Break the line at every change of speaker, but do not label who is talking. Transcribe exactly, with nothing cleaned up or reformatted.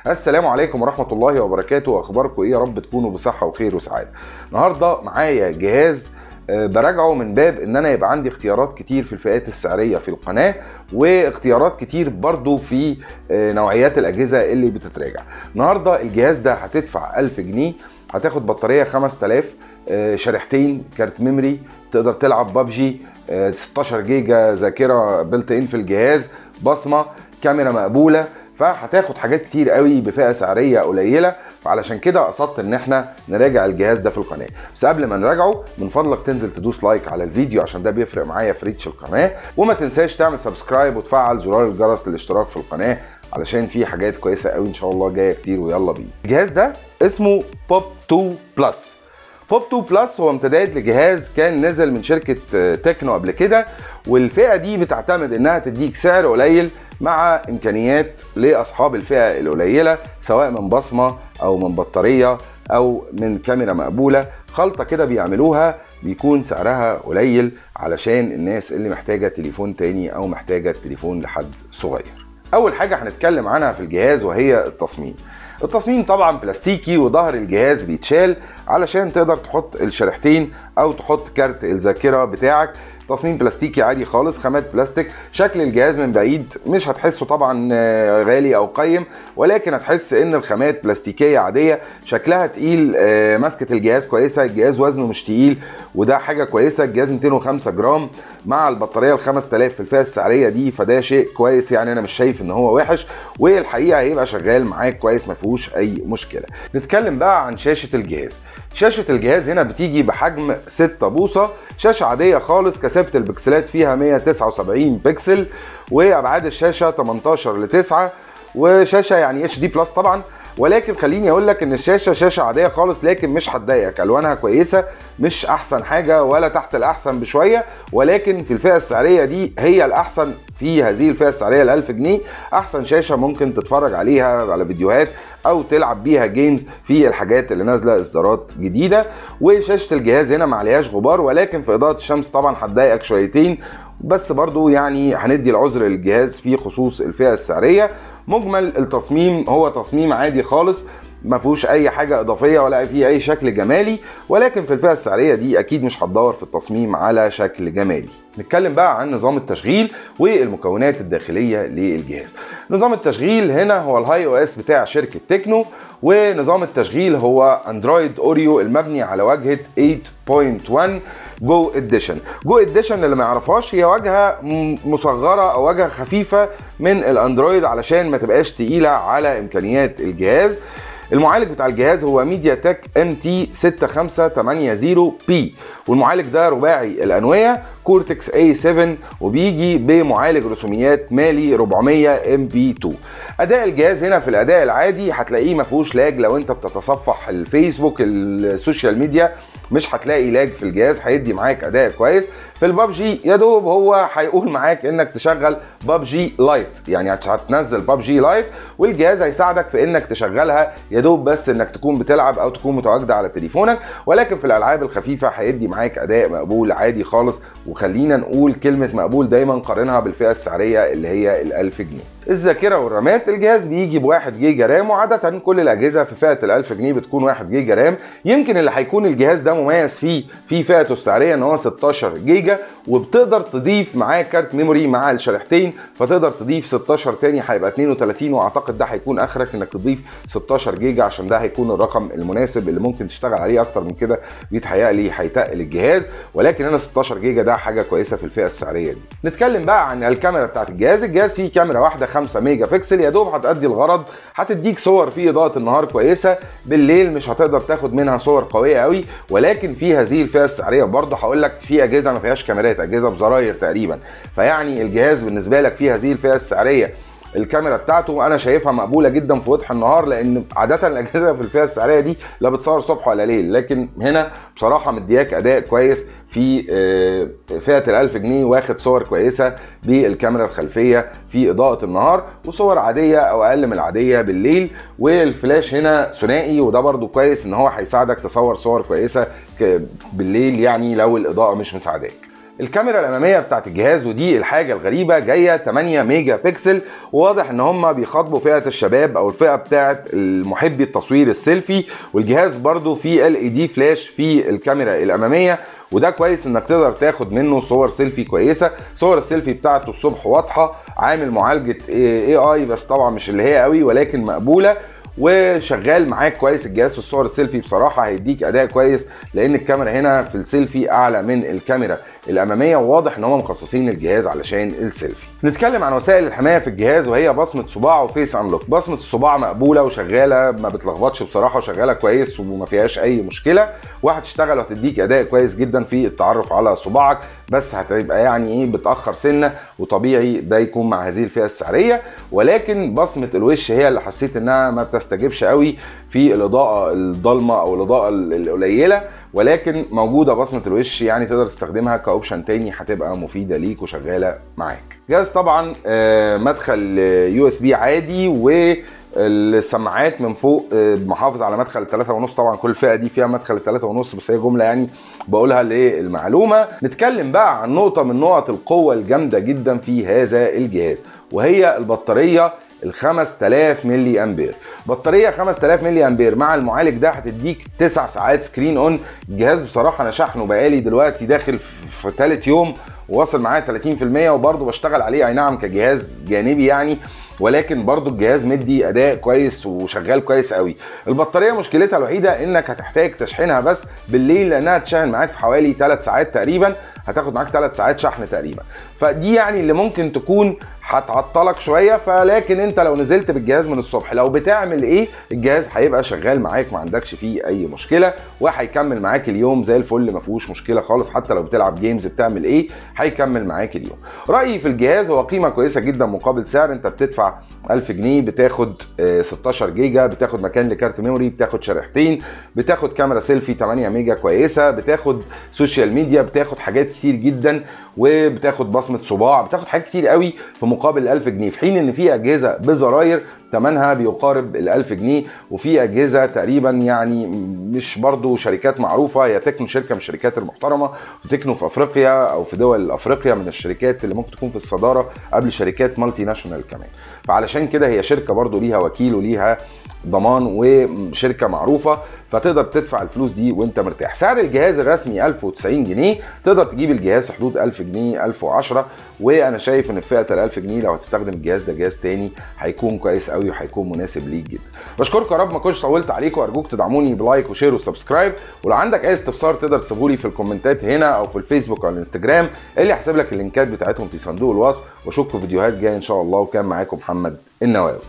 السلام عليكم ورحمة الله وبركاته. اخباركم ايه؟ يا رب تكونوا بصحة وخير وسعادة. النهاردة معايا جهاز براجعه من باب ان انا يبقى عندي اختيارات كتير في الفئات السعرية في القناة، واختيارات كتير برضو في نوعيات الاجهزة اللي بتتراجع. النهاردة الجهاز ده هتدفع ألف جنيه، هتاخد بطارية خمسة آلاف، شريحتين كارت ميموري، تقدر تلعب بابجي، ستاشر جيجا ذاكرة بلت ان في الجهاز، بصمة، كاميرا مقبولة. فهتاخد حاجات كتير قوي بفئة سعرية قليلة، فعلشان كده قصدت ان احنا نراجع الجهاز ده في القناة. بس قبل ما نراجعه من فضلك تنزل تدوس لايك على الفيديو عشان ده بيفرق معايا في ريتش القناة، وما تنساش تعمل سبسكرايب وتفعل زرار الجرس للاشتراك في القناة علشان في حاجات كويسة قوي ان شاء الله جاية كتير. ويلا بينا. الجهاز ده اسمه بوب تو بلس. بوب تو بلس هو امتداد لجهاز كان نزل من شركة تكنو قبل كده، والفئة دي بتعتمد انها تديك سعر قليل مع امكانيات لاصحاب الفئة القليلة، سواء من بصمة او من بطارية او من كاميرا مقبولة. خلطة كده بيعملوها بيكون سعرها قليل علشان الناس اللي محتاجة تليفون تاني او محتاجة تليفون لحد صغير. اول حاجة هنتكلم عنها في الجهاز وهي التصميم. التصميم طبعا بلاستيكي، وظهر الجهاز بيتشال علشان تقدر تحط الشريحتين او تحط كارت الذاكرة بتاعك. تصميم بلاستيكي عادي خالص، خامات بلاستيك. شكل الجهاز من بعيد مش هتحسه طبعا غالي او قيم، ولكن هتحس ان الخامات بلاستيكيه عاديه، شكلها تقيل، ماسكه الجهاز كويسه، الجهاز وزنه مش تقيل وده حاجه كويسه. الجهاز مئتين وخمسة جرام مع البطاريه ال خمسة آلاف في الفئه السعريه دي، فده شيء كويس يعني، انا مش شايف ان هو وحش، والحقيقه هيبقى شغال معاك كويس ما فيهوش اي مشكله. نتكلم بقى عن شاشه الجهاز. شاشه الجهاز هنا بتيجي بحجم ستة بوصه، شاشه عاديه خالص، كثافه البكسلات فيها مئة وتسعة وسبعين بكسل، وابعاد الشاشه تمنتاشر لتسعة، وشاشه يعني اتش دي بلس طبعا. ولكن خليني اقول لك ان الشاشه شاشه عاديه خالص، لكن مش هتضايقك، الوانها كويسه، مش احسن حاجه ولا تحت الاحسن بشويه، ولكن في الفئه السعريه دي هي الاحسن. في هذه الفئه السعريه ل ألف جنيه احسن شاشه ممكن تتفرج عليها على فيديوهات او تلعب بيها جيمز في الحاجات اللي نازله اصدارات جديده. وشاشه الجهاز هنا ما عليهاش غبار، ولكن في اضاءه الشمس طبعا هتضايقك شويتين، بس برضو يعني هندي العذر للجهاز في خصوص الفئه السعريه. مجمل التصميم هو تصميم عادي خالص، ما فيهوش اي حاجه اضافيه ولا فيه اي شكل جمالي، ولكن في الفئه السعريه دي اكيد مش هتدور في التصميم على شكل جمالي. نتكلم بقى عن نظام التشغيل والمكونات الداخليه للجهاز. نظام التشغيل هنا هو الهاي او اس بتاع شركه تكنو، ونظام التشغيل هو اندرويد اوريو المبني على واجهه ثمانية نقطة واحد جو اديشن. جو اديشن اللي ما يعرفهاش هي واجهه مصغره او واجهه خفيفه من الاندرويد علشان ما تبقاش تقيله على امكانيات الجهاز. المعالج بتاع الجهاز هو ميديا تك ام تي ستة خمسة ثمانية صفر بي، والمعالج ده رباعي الانويه كورتكس اي سبعة، وبيجي بمعالج رسوميات مالي أربعمية ام بي اتنين. اداء الجهاز هنا في الاداء العادي هتلاقيه ما فيهوش لاج. لو انت بتتصفح الفيسبوك السوشيال ميديا مش هتلاقي لاج في الجهاز، هيدي معاك اداء كويس. في البابجي يا دوب هو هيقول معاك انك تشغل بابجي لايت، يعني هتنزل بابجي لايت والجهاز هيساعدك في انك تشغلها يا دوب، بس انك تكون بتلعب او تكون متواجده على تليفونك. ولكن في الالعاب الخفيفه هيدي معاك اداء مقبول عادي خالص. وخلينا نقول كلمه مقبول دايما قارنها بالفئه السعريه اللي هي ال ألف جنيه. الذاكره والرامات، الجهاز بيجي بواحد جيجا رام، وعاده كل الاجهزه في فئه ال ألف جنيه بتكون واحد جيجا رام. يمكن اللي هيكون الجهاز ده مميز فيه في فئته السعريه ان هو ستاشر جيجا، وبتقدر تضيف معاه كارت ميموري مع الشريحتين، فتقدر تضيف ستاشر تاني هيبقى اتنين وتلاتين، واعتقد ده هيكون اخرك انك تضيف ستاشر جيجا عشان ده هيكون الرقم المناسب اللي ممكن تشتغل عليه. اكتر من كده بيتهيألي هيتقل الجهاز، ولكن انا ستاشر جيجا ده حاجه كويسه في الفئه السعريه دي. نتكلم بقى عن الكاميرا بتاعت الجهاز. الجهاز فيه كاميرا واحده خمسة ميجا بكسل، يا دوب هتأدي الغرض، هتديك صور في اضاءه النهار كويسه، بالليل مش هتقدر تاخد منها صور قويه قوي. ولكن في هذه الفئه السعريه برضه هقول لك في اجهزه ما فيهاش كاميرات، اجهزه بزراير تقريبا، فيعني الجهاز بالنسبه لك في هذه الفئه السعريه الكاميرا بتاعته انا شايفها مقبوله جدا في وضح النهار، لان عاده الاجهزه في الفئه السعريه دي لا بتصور صبح ولا ليل، لكن هنا بصراحه مدياك اداء كويس في فئه ال ألف جنيه، واخد صور كويسه بالكاميرا الخلفيه في اضاءه النهار، وصور عاديه او اقل من العاديه بالليل. والفلاش هنا ثنائي، وده برده كويس ان هو هيساعدك تصور صور كويسه بالليل يعني لو الاضاءه مش مساعداك. الكاميرا الاماميه بتاعت الجهاز، ودي الحاجه الغريبه، جايه تمانية ميجا بكسل، وواضح ان هم بيخاطبوا فئه الشباب او الفئه بتاعت المحبي التصوير السيلفي. والجهاز برضو فيه ال اي دي فلاش في الكاميرا الاماميه، وده كويس انك تقدر تاخد منه صور سيلفي كويسه. صور السيلفي بتاعته الصبح واضحه، عامل معالجه اي اي بس طبعا مش اللي هي قوي ولكن مقبوله، وشغال معاك كويس الجهاز في الصور السيلفي. بصراحه هيديك اداء كويس لان الكاميرا هنا في السيلفي اعلى من الكاميرا الاماميه، وواضح ان هم مخصصين الجهاز علشان السيلفي. نتكلم عن وسائل الحمايه في الجهاز، وهي بصمه صباع وفيس انلوك. بصمه الصباع مقبوله وشغاله، ما بتلخبطش بصراحه، وشغاله كويس وما فيهاش اي مشكله، وهتشتغل وهتديك اداء كويس جدا في التعرف على صباعك، بس هتبقى يعني ايه بتاخر سنه، وطبيعي ده يكون مع هذه الفئه السعريه. ولكن بصمه الوش هي اللي حسيت انها ما بتستجيبش قوي في الاضاءه الضلمه او الاضاءه القليله، ولكن موجوده بصمه الوش، يعني تقدر تستخدمها كاوبشن تاني، هتبقى مفيده ليك وشغاله معاك. جهاز طبعا مدخل يو اس بي عادي، والسماعات من فوق محافظ على مدخل الثلاثة ونص. طبعا كل الفئه دي فيها مدخل الثلاثة ونص، بس هي جمله يعني بقولها للمعلومه. نتكلم بقى عن نقطه من نقط القوه الجامده جدا في هذا الجهاز، وهي البطاريه ال خمسة آلاف ملي امبير. بطاريه خمسة آلاف ملي امبير مع المعالج ده هتديك تسع ساعات سكرين اون. الجهاز بصراحه انا شحنه بقالي دلوقتي داخل في ثالث يوم، وواصل معايا ثلاثين في المية، وبرضه بشتغل عليه اي نعم كجهاز جانبي يعني، ولكن برضو الجهاز مدي اداء كويس وشغال كويس قوي. البطاريه مشكلتها الوحيده انك هتحتاج تشحنها بس بالليل، لانها تشحن معاك في حوالي ثلاث ساعات تقريبا، هتاخد معاك ثلاث ساعات شحن تقريبا، فدي يعني اللي ممكن تكون هتعطلك شويه. فلكن انت لو نزلت بالجهاز من الصبح لو بتعمل ايه، الجهاز هيبقى شغال معاك، ما عندكش فيه اي مشكله، وهيكمل معاك اليوم زي الفل، ما فيهوش مشكله خالص. حتى لو بتلعب جيمز بتعمل ايه، هيكمل معاك اليوم. رايي في الجهاز هو قيمه كويسه جدا مقابل سعر. انت بتدفع ألف جنيه، بتاخد ستاشر جيجا، بتاخد مكان لكارت ميموري، بتاخد شريحتين، بتاخد كاميرا سيلفي تمانية ميجا كويسه، بتاخد سوشيال ميديا، بتاخد حاجات كتير جدا، وبتاخد بصمه صباع، بتاخد حاجات كتير قوي في مقابل ألف جنيه، في حين ان في اجهزه بزراير ثمنها بيقارب ال ألف جنيه، وفي اجهزه تقريبا يعني مش برضو شركات معروفه. هي تكنو شركه من الشركات المحترمه، وتكنو في افريقيا او في دول افريقيا من الشركات اللي ممكن تكون في الصداره قبل شركات مالتي ناشونال كمان، فعلشان كده هي شركه برضو ليها وكيل وليها ضمان وشركه معروفه، فتقدر تدفع الفلوس دي وانت مرتاح. سعر الجهاز الرسمي ألف وتسعين جنيه، تقدر تجيب الجهاز في حدود ألف جنيه ألف وعشرة، وانا شايف ان في فئه ال ألف جنيه لو هتستخدم الجهاز ده جهاز تاني هيكون كويس قوي وهيكون مناسب ليك جدا. بشكركم يا رب ما كنتش طولت عليكم، وارجوك تدعموني بلايك وشير وسبسكرايب، ولو عندك اي استفسار تقدر تسيبه لي في الكومنتات هنا او في الفيسبوك او الانستجرام، اللي هحسب لك اللينكات بتاعتهم في صندوق الوصف. واشوفكم في فيديوهات جايه ان شاء الله، وكان معاكم محمد النواوي.